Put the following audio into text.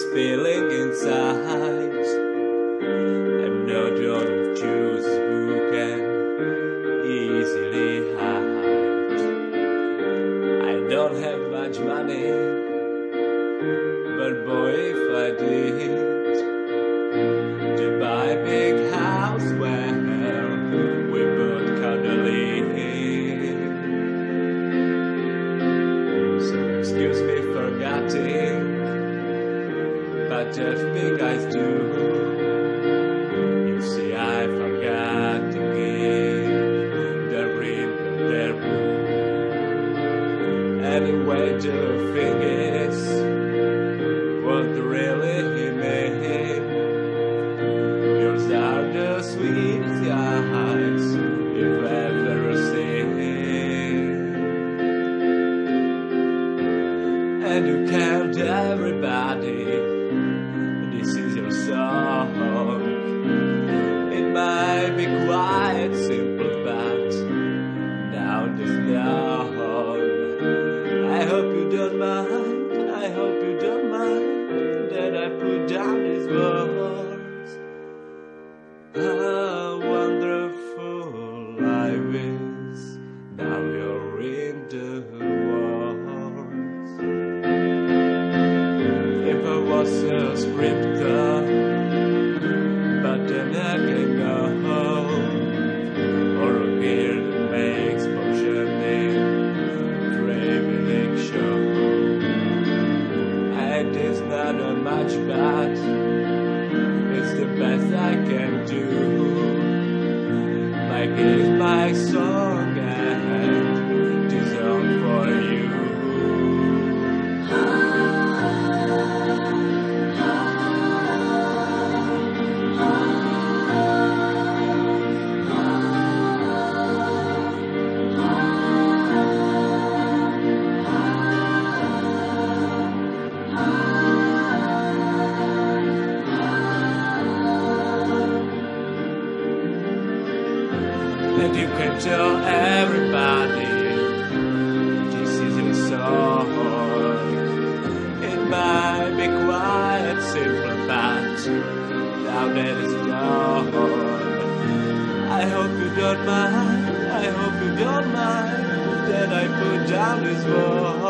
feeling inside. I'm not one of those who can easily hide. I don't have much money, but boy, if I did, to buy a big house where we both cuddle in. So excuse me for getting, but just big guys do. You see, I forgot to give the ring of their room. Anyway, the thing is, what really he made. Yours are the sweetest eyes you've ever seen. And you count everybody. This is your song. It might be quite simple, but now there's none. I hope you don't mind. I hope you don't mind that I put down these words. How wonderful life is. Now you're in the wars. If I was a scripter, but then again no, or a beer that makes portioning traveling show. And it's not a much, but it's the best I can do. My gift, my song, and this song for you. And you can tell everybody this is your song. It might be quite simple, but now that it's gone, I hope you don't mind. I hope you don't mind that I put down this wall.